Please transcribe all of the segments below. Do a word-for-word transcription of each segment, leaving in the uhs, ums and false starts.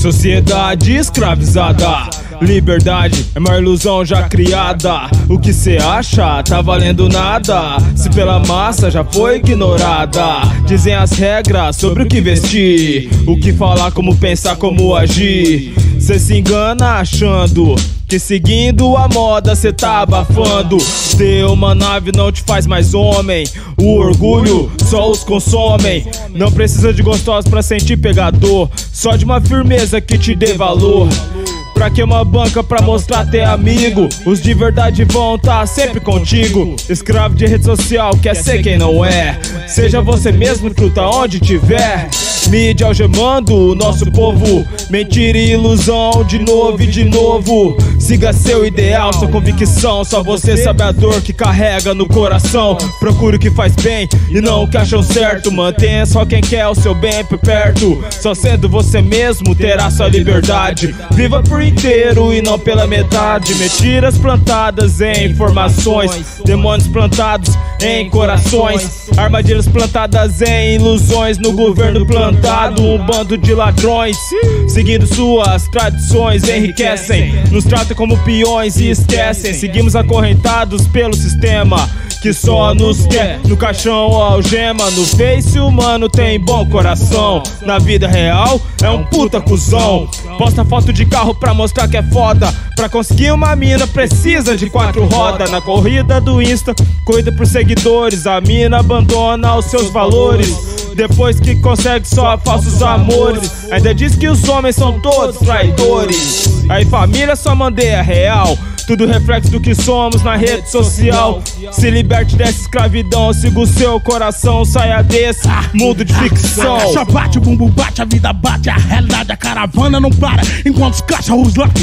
Sociedade escravizada, liberdade é uma ilusão já criada. O que cê acha tá valendo nada, se pela massa já foi ignorada. Dizem as regras sobre o que vestir, o que falar, como pensar, como agir. Cê se engana achando que seguindo a moda cê tá abafando. Ter uma nave não te faz mais homem, o orgulho só os consomem. Não precisa de gostosos pra sentir pegador, só de uma firmeza que te dê valor. Pra que uma banca pra mostrar ter amigo? Os de verdade vão tá sempre contigo. Escravo de rede social quer ser quem não é. Seja você mesmo, truta, onde tiver. Mídia algemando o nosso povo, mentira e ilusão de novo e de novo. Siga seu ideal, sua convicção, só você sabe a dor que carrega no coração. Procure o que faz bem e não o que acham certo. Mantenha só quem quer o seu bem por perto. Só sendo você mesmo terá sua liberdade. Viva por inteiro e não pela metade. Mentiras plantadas em informações, demônios plantados em corações, armadilhas plantadas em ilusões no governo plantado. Um bando de ladrões, seguindo suas tradições, enriquecem, nos tratam como peões e esquecem. Seguimos acorrentados pelo sistema que só nos quer no caixão algema. No Face humano tem bom coração, na vida real é um puta cuzão. Posta foto de carro pra mostrar que é foda, pra conseguir uma mina precisa de quatro rodas. Na corrida do Insta, corrida por seguidores, a mina abandona os seus valores depois que consegue só falsos amores. Ainda diz que os homens são todos traidores. Aí família só mandeia real, tudo reflexo do que somos na rede social. Se liberte dessa escravidão, siga o seu coração, saia desse mundo de ficção. Só bate, o bumbum bate, a vida bate, a realidade, a caravana não para enquanto os cachorros latem.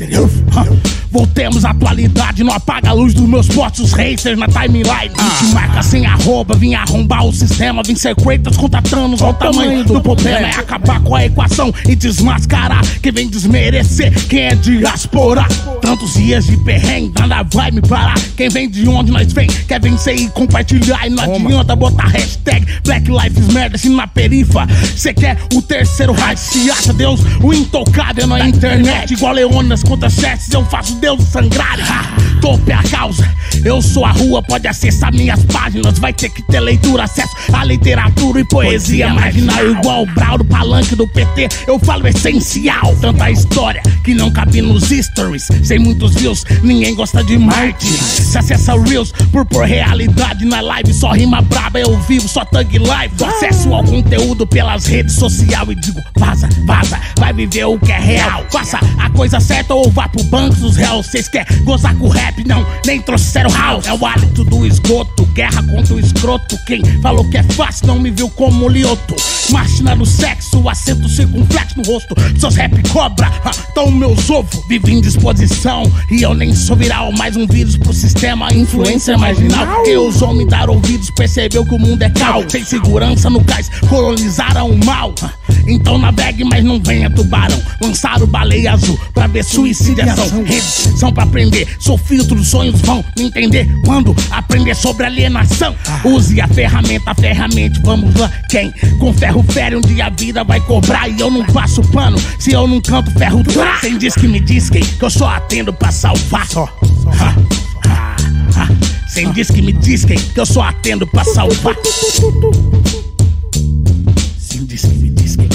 Voltemos à atualidade, não apaga a luz dos meus postos racers na timeline. Te marca sem arroba, vim arrombar o sistema, vim ser creators contra Thanos. Olha o tamanho do problema, é acabar com a equação e desmascarar quem vem desmerecer quem é diáspora. Tantos dias de perrengue, nada vai me parar. Quem vem de onde nós vem, quer vencer e compartilhar. E não adianta botar hashtag Black Lives Matter assim na perifa. Cê quer o terceiro hype, se acha Deus o intocável na internet. Igual Leonas contra Chestes, eu faço Deus sangrar. Tope a causa, eu sou a rua, pode acessar minhas páginas. Vai ter que ter leitura, acesso à literatura e poesia marginal. Igual o Brau do palanque do P T, eu falo essencial. Tanta história que não cabe nos stories, sem muitos views, ninguém gosta de Marte. Se acessa Reels por pôr realidade na live, só rima braba, eu vivo só thug life. Acesso ao conteúdo pelas redes sociais e digo vaza, vaza, vai viver o que é real. Faça a coisa certa ou vá pro banco dos réus. Cês quer gozar com rap, não, nem trouxeram house. É o hálito do esgoto, guerra contra o escroto. Quem falou que é fácil não me viu como lioto. Máquina do sexo, acento circunflexo no rosto. Seus rap cobra, tão meus ovos. Vivo em disposição e eu nem sou viral. Mais um vírus pro sistema, influência marginal. Que os homens dar ouvidos percebeu que o mundo é cal. Sem segurança no cais, colonizaram o mal. Então navegue, mas não venha tubarão. Lançaram baleia azul pra ver suicidação. Redes são pra aprender, sou filtro dos sonhos, vão me entender quando aprender sobre alienação. Use a ferramenta, ferramente, vamos lá. Quem com ferro fere, um dia a vida vai cobrar. E eu não passo pano se eu não canto ferro trá. Quem diz que me diz quem, que eu só atendo pra salvar. Só, ha, ha, ha. Quem diz que me diz quem, que eu só atendo pra salvar. Quem diz que me diz quem.